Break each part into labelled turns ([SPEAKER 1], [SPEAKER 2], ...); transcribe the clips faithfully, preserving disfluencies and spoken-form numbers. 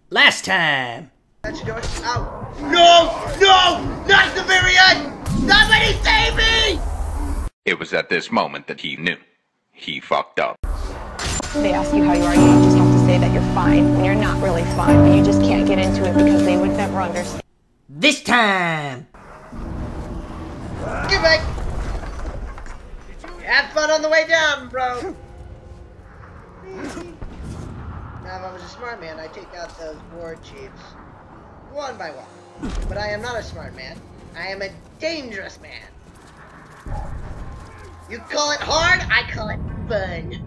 [SPEAKER 1] Last time.
[SPEAKER 2] That's your door. Ow. No! No! Not the very end! Somebody save me!
[SPEAKER 3] It was at this moment that he knew. He fucked up.
[SPEAKER 4] They ask you how you are, you just have to say that you're fine when you're not really fine, but you just can't get into it because they would never understand.
[SPEAKER 1] This time.
[SPEAKER 2] Get back! Have fun on the way down, bro! Now, if I was a smart man, I'd take out those war chiefs one by one. But I am not a smart man. I am a dangerous man. You call it hard, I call it fun.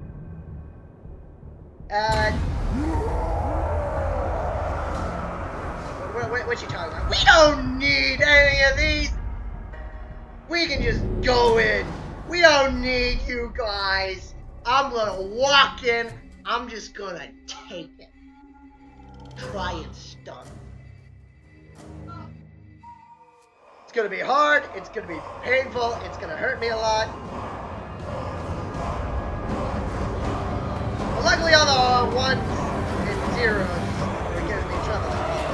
[SPEAKER 2] Uh... What, what, what you talking about? We don't need any of these! We can just go in. We don't need you guys. I'm gonna walk in. I'm just gonna take it. Try and stun. It's gonna be hard. It's gonna be painful. It's gonna hurt me a lot. But luckily, all the ones and zeros are getting me in trouble.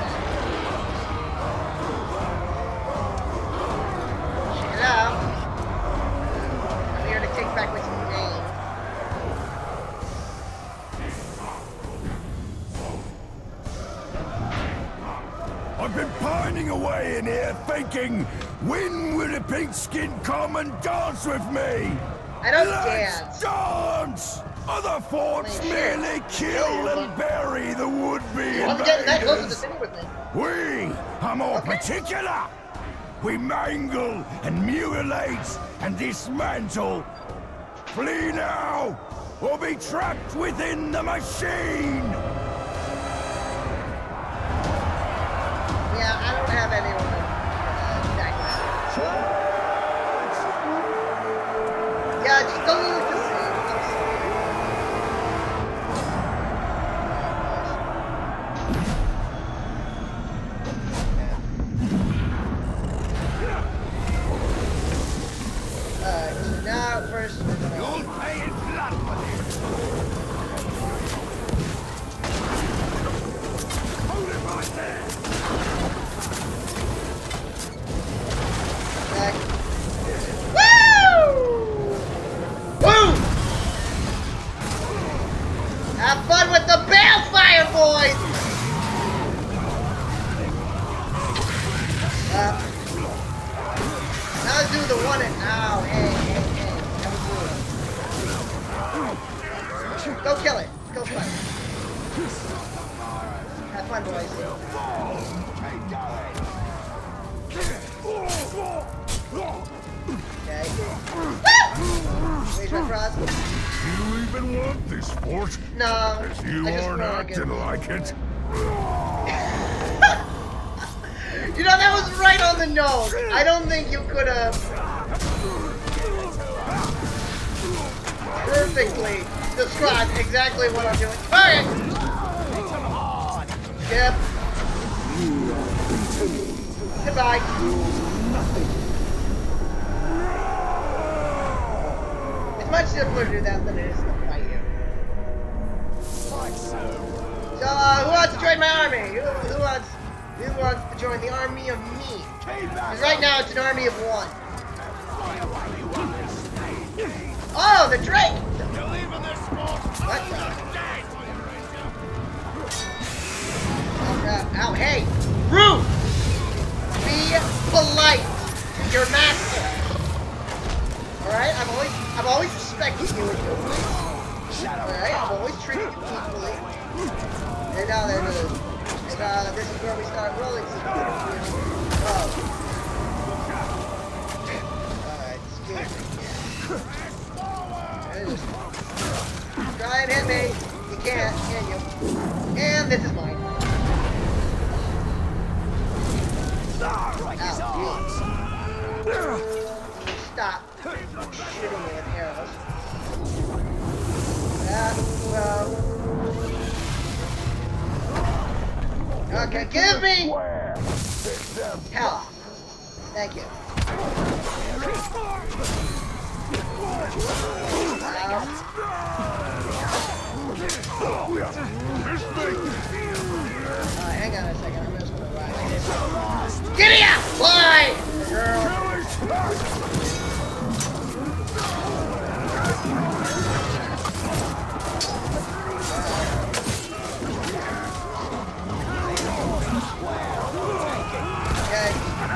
[SPEAKER 2] Check it out. I'm here to take back what's name.
[SPEAKER 5] I've been pining away in here thinking, when will the pink skin come and dance with me?
[SPEAKER 2] I don't
[SPEAKER 5] Let's
[SPEAKER 2] dance.
[SPEAKER 5] dance! Other forts merely kill and bury the would-be
[SPEAKER 2] I'm getting that close to the
[SPEAKER 5] invaders.
[SPEAKER 2] city with me.
[SPEAKER 5] We are more
[SPEAKER 2] Okay.
[SPEAKER 5] particular. We mangle and mutilate and dismantle. Flee now, or be trapped within the machine.
[SPEAKER 2] Yeah, I don't have anyone uh, back now. Yeah, just don't use the same. Alright, so now first we're gonna...
[SPEAKER 5] You'll pay in blood for this. Hold it right there.
[SPEAKER 2] Back. Woo! Woo! Have fun with the balefire, boys! Uh, now let's do the one and ow, hey, hey, hey. That was good. Go kill it. Go fight. Have fun, boys. Okay. Woo! Raise my cross.
[SPEAKER 5] You even want this fort?
[SPEAKER 2] No.
[SPEAKER 5] You
[SPEAKER 2] I just
[SPEAKER 5] aren't
[SPEAKER 2] wanna get-
[SPEAKER 5] acting like it.
[SPEAKER 2] You know, that was right on the nose. I don't think you could have perfectly described exactly what I'm doing. Alright! Yep. Goodbye. It's much simpler to do that than it is to fight you. So, uh, who wants to join my army? Who, who wants who wants to join the army of me? Because right now it's an army of one. Oh, the Drake! What the? Oh, crap. Ow, hey! Rude! Be polite to your master. Alright, I'm always I'm always respecting you and your Alright, I'm always treating you equally. And now there it is. And uh, this is where we start rolling some Oh. Alright, excuse me. Try and hit me. You can't, can you? And this is mine. Ow, stop shooting me with arrows. Yeah, well. Okay, give me health. Thank you. Ow. Giddy up! Fly! Girl. Okay.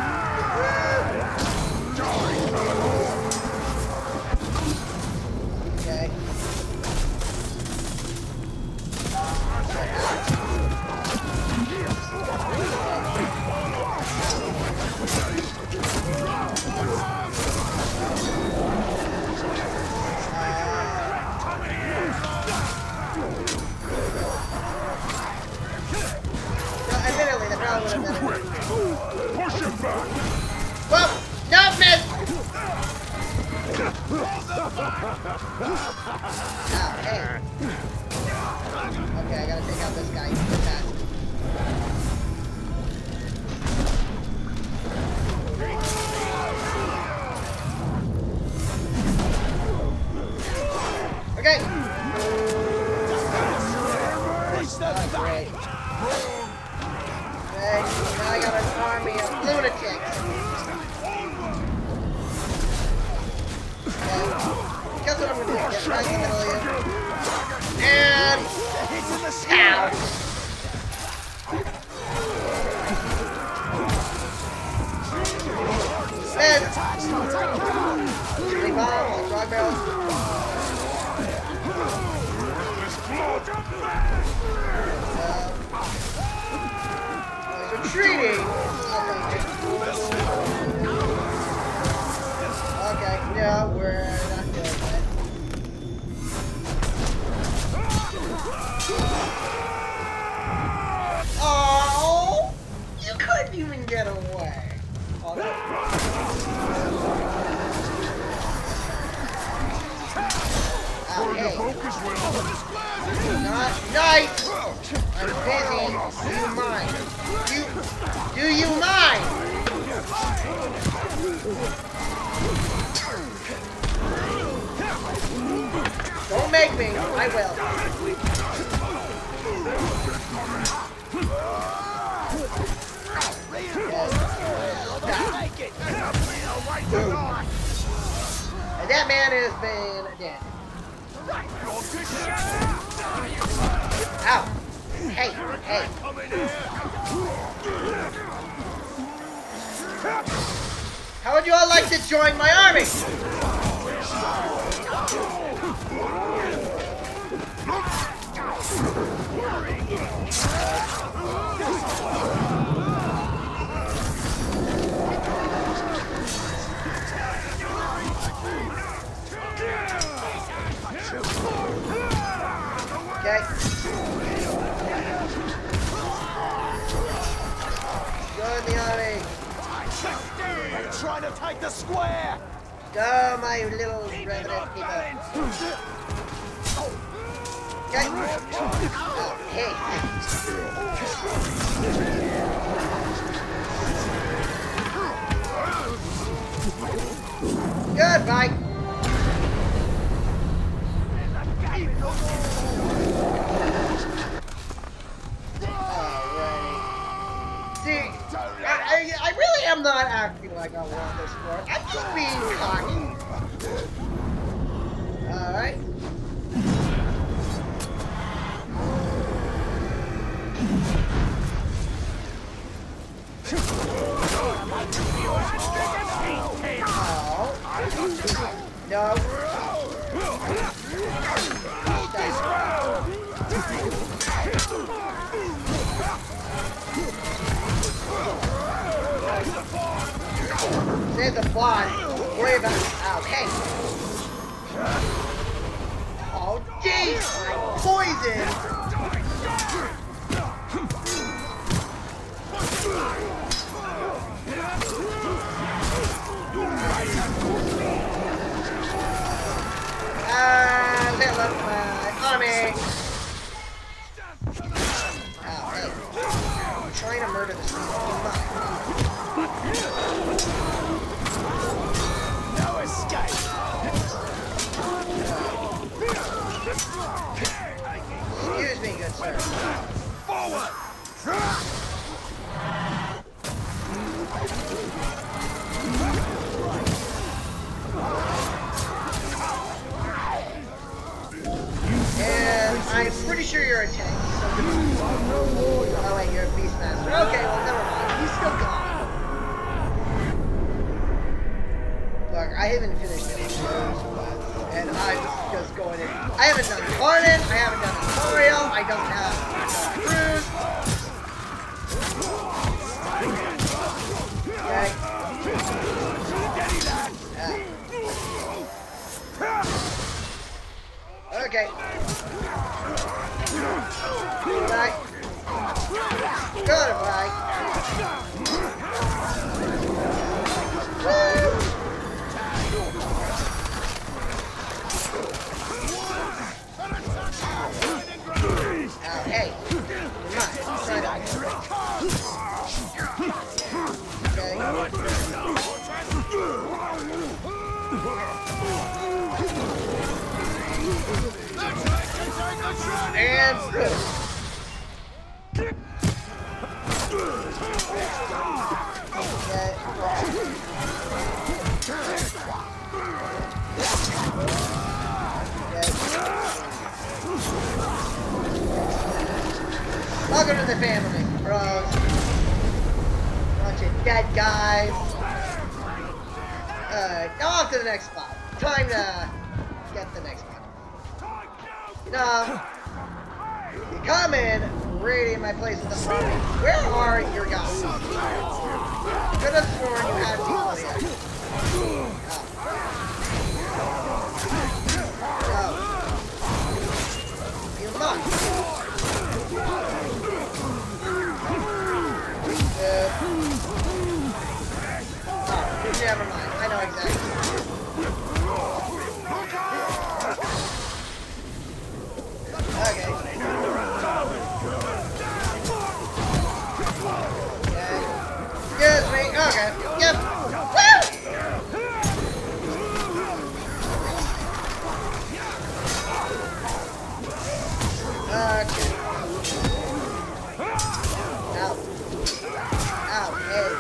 [SPEAKER 2] Okay. Admittedly, that probably would have been it.
[SPEAKER 5] Push him back!
[SPEAKER 2] Well, no, miss! Oh, hey. Okay, I gotta take out this guy. He's too fast. Okay. Oh, great. Okay, now I got an army of lunatics. Okay. Guess what I'm gonna do? Get right in the middle of you. And... Ow! Miss! Three bombs, like rock barrels. Retreating! Okay, no, we're not doing that. Oh! You couldn't even get away. Oh, no. Oh, hey. Not nice! I'm busy. Do you mind? You, do you mind? Don't make me. I will. And that man has been dead. Ow. Hey, hey. How would you all like to join my army? Okay. Join the army.
[SPEAKER 5] I'm trying to take the square!
[SPEAKER 2] Go, my little revenant people. Okay. Oh, hey. Goodbye. I, I really am not acting like I want this sport. I'm just being cocky. Alright. Oh. No. Save the plot. Worry about it. Okay. Oh, jeez! My poison! Ah, let up my army! Oh, hey. I'm trying to murder this thing.
[SPEAKER 5] No escape!
[SPEAKER 2] Excuse me, good sir.
[SPEAKER 5] Forward!
[SPEAKER 2] Oh wait, you're a Beastmaster. Okay, well never mind. He's still gone. Look, I haven't finished any of those, and I'm just going in. I haven't done Pardon, I haven't done Tutorial, I don't have Cruise. Okay. Yeah. Okay. Goodbye. Goodbye. Woo! Uh, hey, come on, try that. Okay. And good. Okay. Welcome to the family, bros. Bunch of dead guys. Alright, now off to the next spot. Time to get the next spot. Now, you come in, raiding my place with the army. Where are your guys? Could have sworn you had people here. No. No. You must. Uh, oh, never mind. I know exactly. Okay. Okay. Excuse me. Okay. Yep. Woo! Okay. Ow. Ow, hey.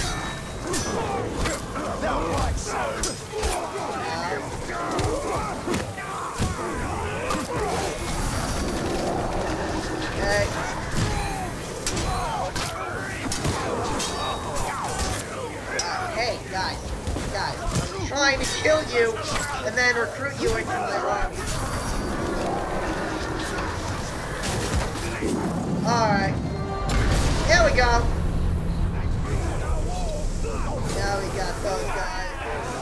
[SPEAKER 2] Okay. Uh, hey, guys. Guys. I'm trying to kill you and then recruit you into my army. Alright. Here we go. Now we got those guys.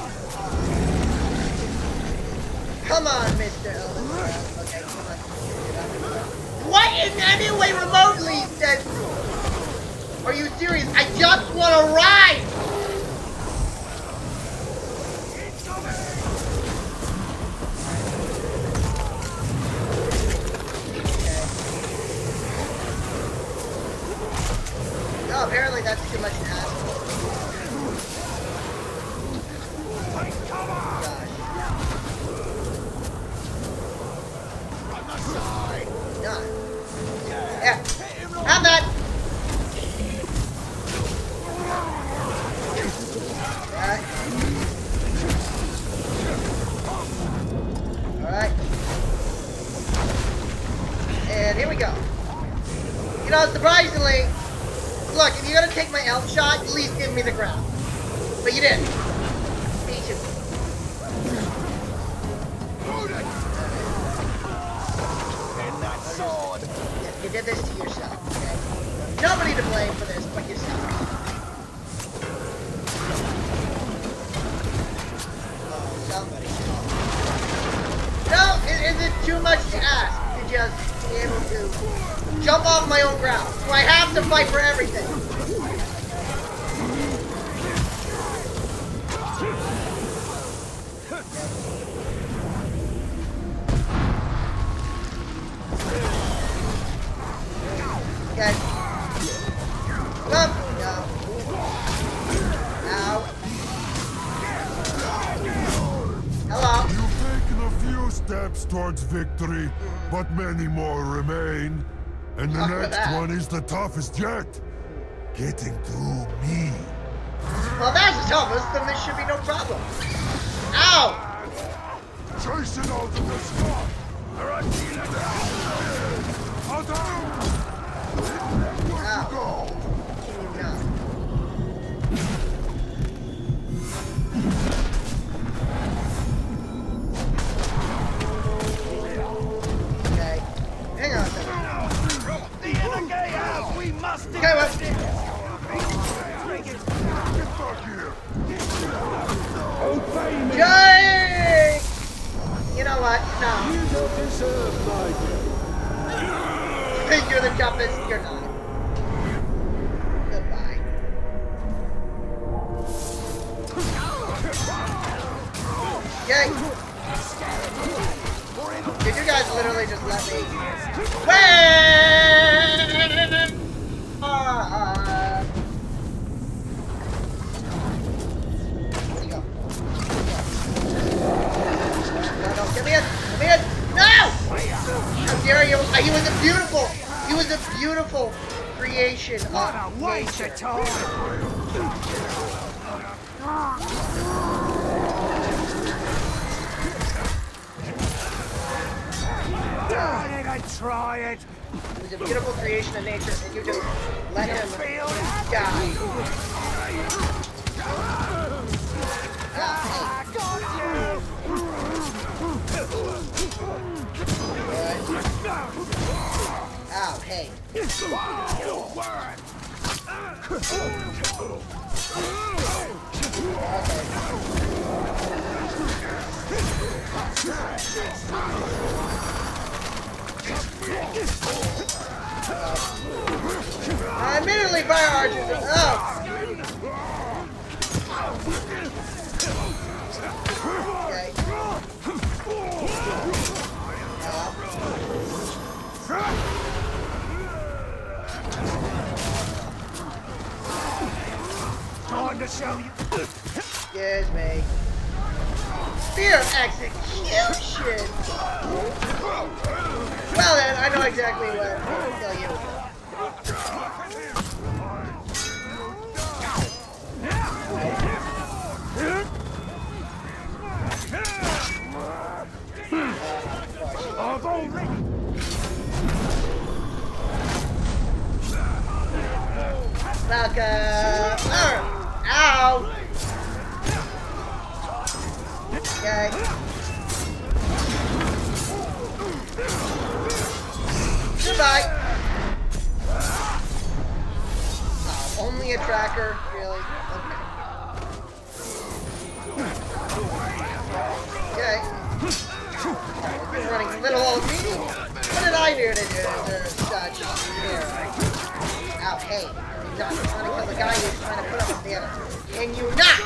[SPEAKER 2] Come on, Mister Elvis. Okay, come on. What in any way remotely says... Are you serious? I just want to ride! No, apparently that's too much to ask. Gosh. Yeah. Have that! Alright. Alright. And here we go. You know, surprisingly, look, if you're gonna take my elf shot, at least give me the ground. But you didn't. Beat you. You did this to yourself, okay? Nobody to blame for this but yourself. Oh, somebody. No, is it too much to ask to just be able to jump off my own ground? Do I have to fight for everything? Okay. Up. No. Ow. Hello.
[SPEAKER 5] You've taken a few steps towards victory, but many more remain. And the
[SPEAKER 2] Look at
[SPEAKER 5] next
[SPEAKER 2] that.
[SPEAKER 5] one is the toughest yet. Getting through me.
[SPEAKER 2] Well, that's the toughest, then this should be no problem. Ow!
[SPEAKER 5] Chasing out of the spot.
[SPEAKER 2] Ow. Can you not? Okay. Hang on a second.
[SPEAKER 5] The inner gatehouse, we must
[SPEAKER 2] Okay, well. Jay! You know what? No.
[SPEAKER 5] You don't deserve my death.
[SPEAKER 2] You're the toughest. You're not. Goodbye. Yay! Did you guys literally just let me win? Uh, where'd he go? No, no, get me in! Get me in! No! How dare you? He was a beautiful, he was a beautiful creation of nature.
[SPEAKER 5] I try it.
[SPEAKER 2] It was a beautiful creation of nature, and you just let him die. Ah, ow, hey. Uh, admittedly, fire archers. Oh. Okay.
[SPEAKER 5] Time to show you.
[SPEAKER 2] Excuse me. Fear of execution. Well then, I know exactly what to tell you.
[SPEAKER 5] I've already.
[SPEAKER 2] Welcome. Ow. Okay. Goodbye. Oh, only a tracker, really? Okay. Okay. He's running little old me. What did I do to do such here? Ow, hey. You're not trying to kill the guy who's trying to put up a theater. Can you not?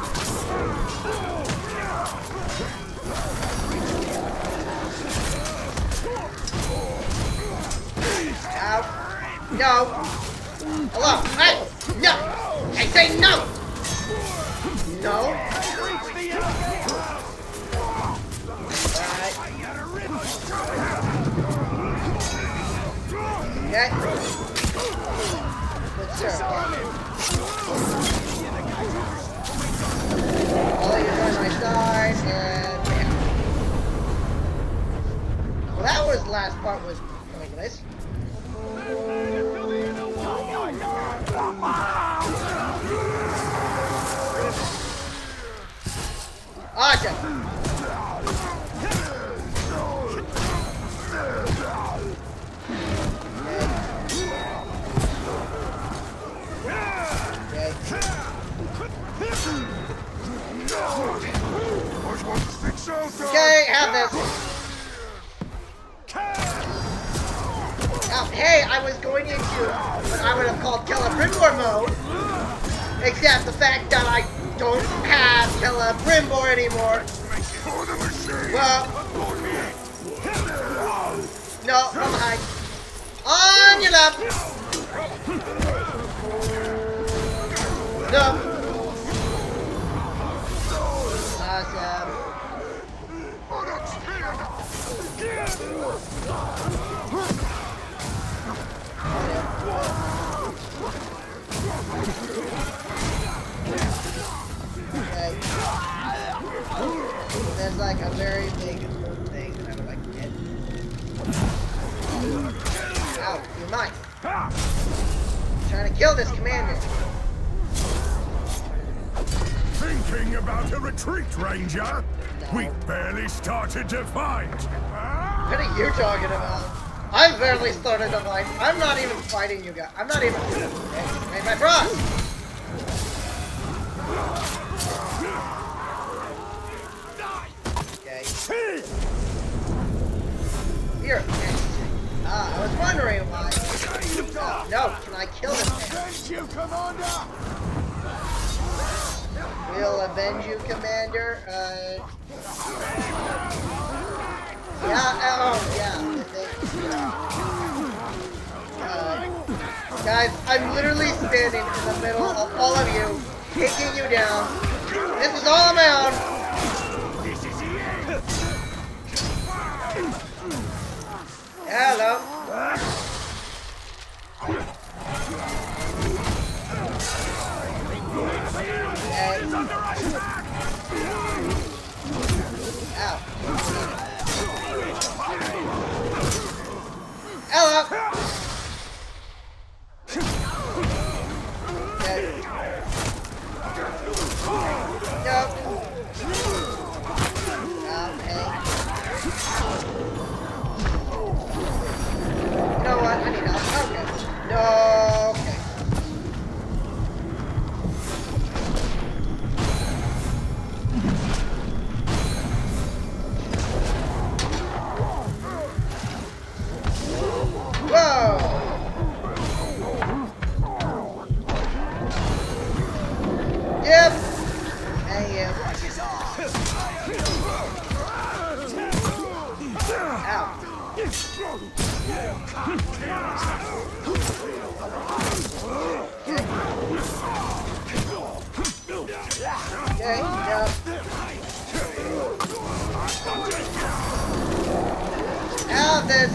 [SPEAKER 2] Ow. No. Hello. Hey. No. I say no. No. Alright. Okay. Good sir. All you're on my side and bam. Well, that was the last part was pointless. Awesome. Okay, have this. Now, hey, I was going into what I would have called Celebrimbor mode, except the fact that I don't have Celebrimbor anymore. Well, no, from behind. On your left. No. Awesome. Okay. There's like a very big thing that I would like to get. Ow, you're mine. Trying to kill this commander.
[SPEAKER 5] Thinking about a retreat, Ranger?
[SPEAKER 2] No.
[SPEAKER 5] We've barely started to fight.
[SPEAKER 2] What are you talking about? I barely started to fight. I'm not even fighting you guys. I'm not even. Hey, hey my bros! Okay. Here. Okay. Ah, I was wondering why. Uh, no, can I kill this man?
[SPEAKER 5] Avenge you, Commander!
[SPEAKER 2] We'll avenge you, Commander. Uh. Yeah, oh, yeah. Uh, guys, I'm literally standing in the middle of all of you, taking you down. This is all on my own. Hello. Hey. Ow. Hello. Okay. No. Okay. You know what? I need help. Okay. No. Okay. Whoa! Yep. And you. Ow. Okay, no. Have this.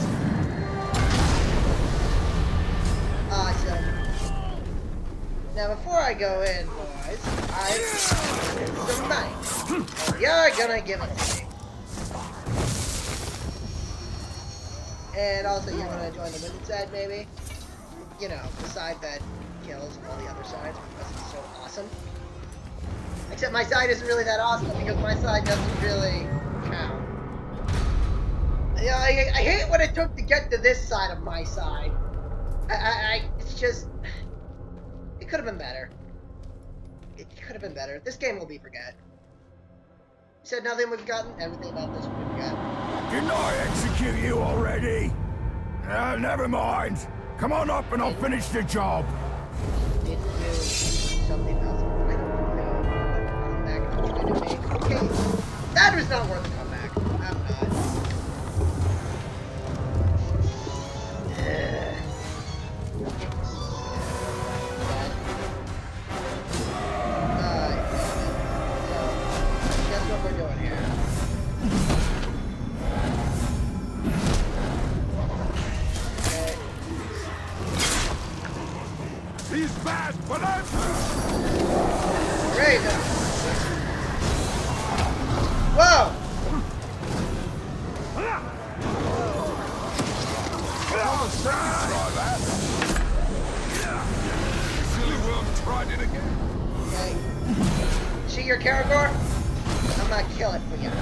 [SPEAKER 2] Awesome. Now, before I go in, boys, I need some money. You're gonna give it to me. And also, you're gonna join the winning side, maybe? You know, the side that kills all the other sides because it's so awesome. Except my side isn't really that awesome because my side doesn't really count. Yeah, I, I hate what it took to get to this side of my side. I, I, I it's just, it could have been better. It could have been better. This game will be forgot. You said nothing was forgotten. Everything about this will be forgotten.
[SPEAKER 5] Didn't I execute you already? Uh, never mind. Come on up and I'll finish the job.
[SPEAKER 2] Didn't do something else. I don't know what comeback I'm trying to make. Okay, that was not worth a comeback. I'm not.
[SPEAKER 5] He's bad, but I'm...
[SPEAKER 2] Great. Whoa!
[SPEAKER 5] Silly worm tried it again.
[SPEAKER 2] Okay. See your Caragor? I'm not killing for you.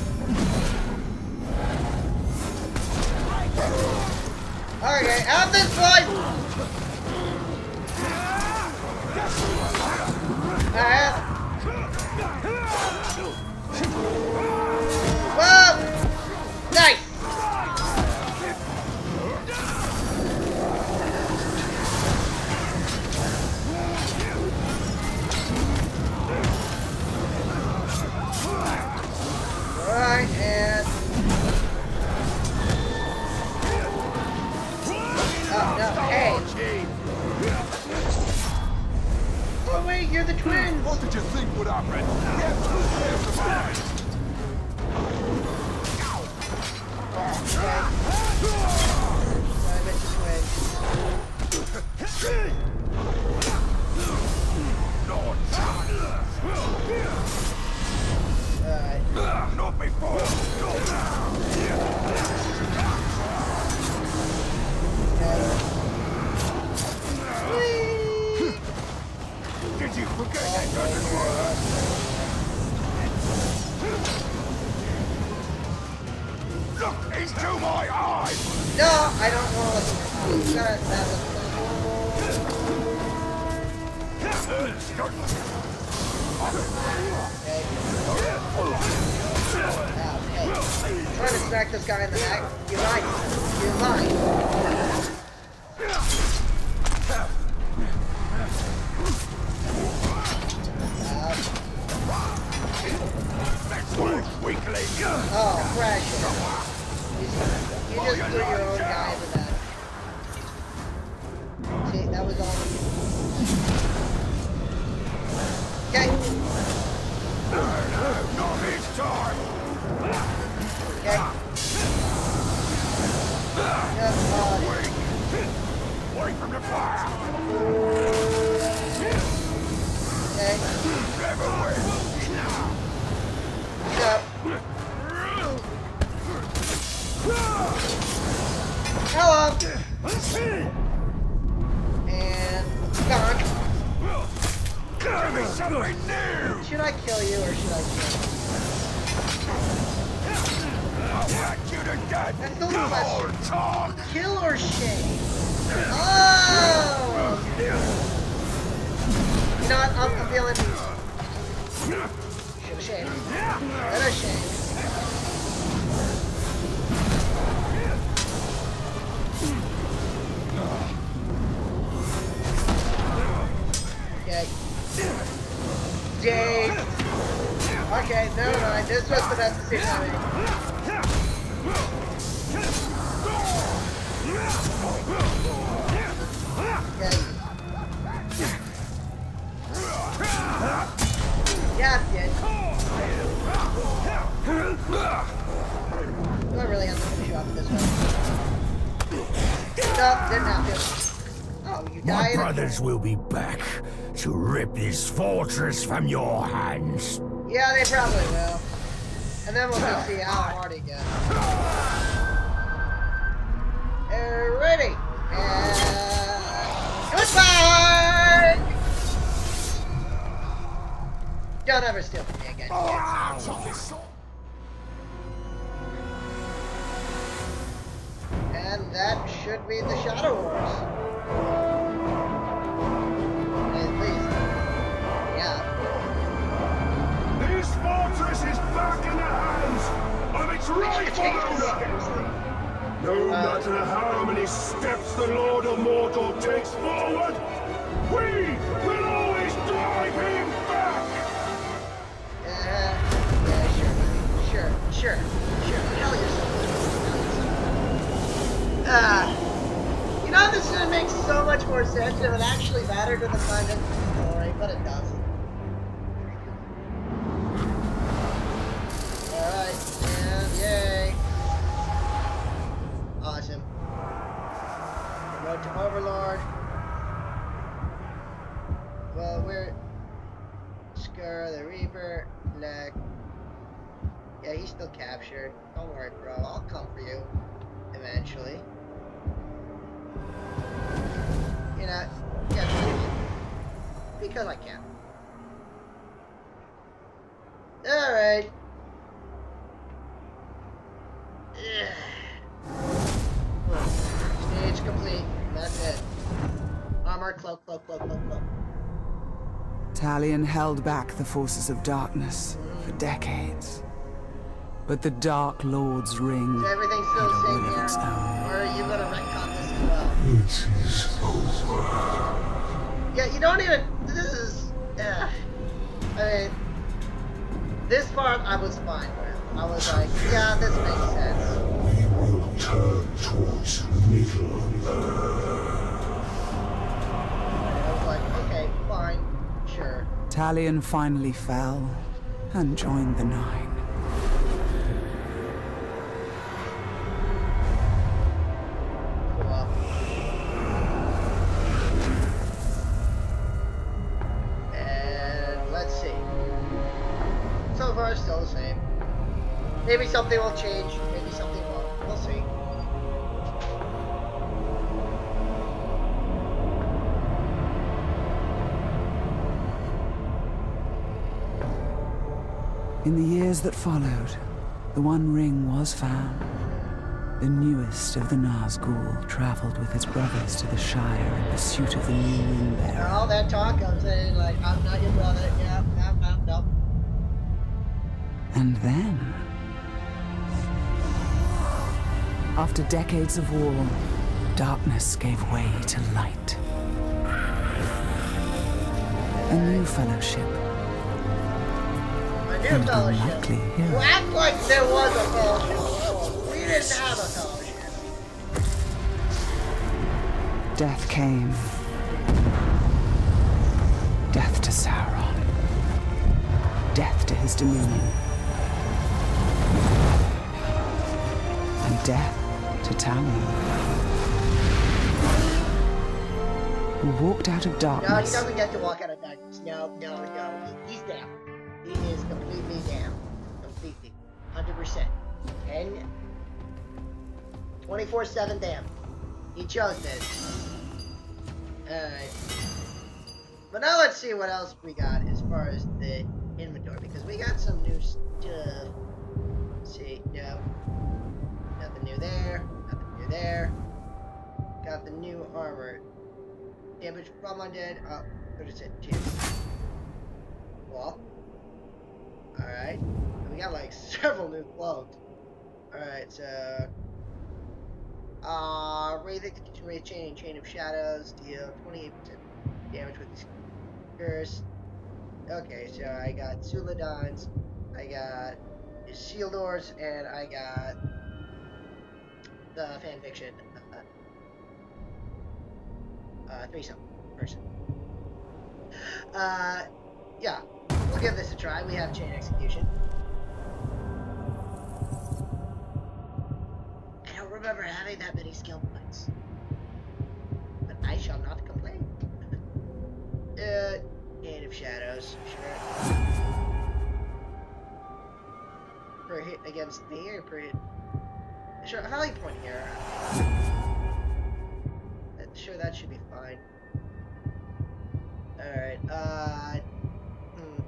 [SPEAKER 2] Okay, have this boy! Alright. Whoa! Nice! Alright, and... Oh, no, hey! Oh wait, you're the twins!
[SPEAKER 5] What did you think would happen?
[SPEAKER 2] Okay. I bet you twins. Alright.
[SPEAKER 5] Not before!
[SPEAKER 2] Okay. Trying to smack this guy in the neck. You're right. You're right. Oh, crash it. You just threw your own guy into that. See, that was all. Okay.
[SPEAKER 5] No, no, not this time.
[SPEAKER 2] Okay. Yep, uh,
[SPEAKER 5] Away from the fire.
[SPEAKER 2] okay.
[SPEAKER 5] Never win.
[SPEAKER 2] Yep. Hello. And gone.
[SPEAKER 5] Give me something new.
[SPEAKER 2] Should I kill you or should I kill you?
[SPEAKER 5] I want you to death.
[SPEAKER 2] That's the
[SPEAKER 5] Come
[SPEAKER 2] question.
[SPEAKER 5] on, talk.
[SPEAKER 2] Kill or shame? Oh! You know what? I'm, I'm feeling should have shamed. Better shame. Okay. Dave. Okay, never mind. This was the best decision I made. Okay. Yeah, I'm dead. Do I really have to finish you off this one? No, didn't have to. Oh, you
[SPEAKER 5] My
[SPEAKER 2] died.
[SPEAKER 5] brothers will be back to rip this fortress from your hands.
[SPEAKER 2] Yeah, they probably will. And then we'll just see how hard he gets. Uh, ready. And goodbye! Don't ever steal from me again. And that should be the Shadow Wars. At least. Yeah.
[SPEAKER 5] This fortress is back in the hands of its rightful owner. No matter how many steps the Lord of Mordor takes forward, we will always drive him back!
[SPEAKER 2] Uh, yeah, sure, sure, sure, sure. Hell yourself. Ah, you know, this is gonna make so much more sense if it actually mattered in the context of the story, but it doesn't. Alright, and yay. Awesome. Road to Overlord. Well, we're Skur the Reaper, Black. Yeah, he's still captured. Don't worry, bro. I'll come for you eventually. You know, yeah, because I can. All right. Stage complete. That's it. Armor, cloak, cloak, cloak, cloak, cloak.
[SPEAKER 6] Talion held back the forces of darkness for decades. But the Dark Lord's ring
[SPEAKER 2] Is everything still the same here?
[SPEAKER 6] its own.
[SPEAKER 2] Or are you gonna retcon this as well?
[SPEAKER 5] It is over.
[SPEAKER 2] Yeah, you don't even. This is. Uh, I mean, this part I was fine with. I was like, yeah, this makes sense.
[SPEAKER 5] We will turn towards Middle-earth.
[SPEAKER 2] I was like, okay, fine, sure.
[SPEAKER 6] Talion finally fell and joined the Nine.
[SPEAKER 2] Cool. And let's see. So far, still the same. Maybe something will change. Maybe something won't. We'll see.
[SPEAKER 6] In the years that followed, the One Ring was found. The newest of the Nazgul traveled with his brothers to the Shire in pursuit of the new Windbearer.
[SPEAKER 2] All that talk, I'm saying, like, I'm not your brother. Yeah, no, no, no.
[SPEAKER 6] And then, after decades of war, darkness gave way to light. A new fellowship.
[SPEAKER 2] A new
[SPEAKER 6] And an
[SPEAKER 2] fellowship.
[SPEAKER 6] unlikely
[SPEAKER 2] You
[SPEAKER 6] hero.
[SPEAKER 2] act like there was a fellowship before. We didn't have a fellowship.
[SPEAKER 6] Death came. Death to Sauron. Death to his dominion. And death to Talion, who walked out of
[SPEAKER 2] No, he
[SPEAKER 6] darkness.
[SPEAKER 2] doesn't get to walk out of darkness. No, no, no. He, he's down. He is completely down. Completely. one hundred percent. ten, twenty-four seven down. He chose this. Alright. But now let's see what else we got as far as the inventory. Because we got some new stuff. Let's see. No. Nothing new there. Nothing new there. Got the new armor. Damage from undead. Oh, what is it? Two. Wall. Alright. We got like several new cloaks. Alright, so. Uh, Wraith Execution Wraith Chain and Chain of Shadows deal twenty-eight percent damage with this curse. Okay, so I got Suladons, I got Isildurs, and I got the fanfiction. Uh, threesome person. Uh, yeah, we'll give this a try. We have Chain Execution. I don't remember having that many skill points, but I shall not complain. uh, Chain of Shadows, sure. Per hit against me, or per hit? Sure, value point here. Sure, that should be fine. Alright, uh... Hmm.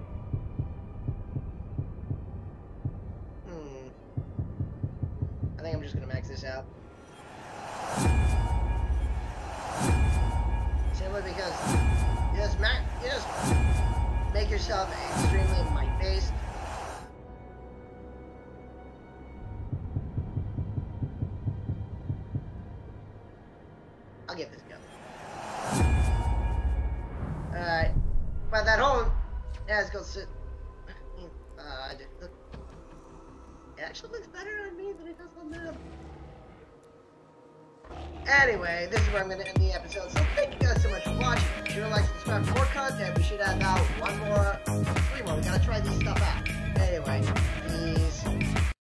[SPEAKER 2] Hmm. I think I'm just gonna max this out. Simply because you just max, you just make yourself extremely might-based. I'll give this a go. Alright. But that whole Nazgul sit. Uh, it actually looks better on me than it does on them. Anyway, this is where I'm going to end the episode. So thank you guys so much for watching. Be sure to like, subscribe for more content. We should have about one more, three more. We gotta try these stuff out. Anyway, peace.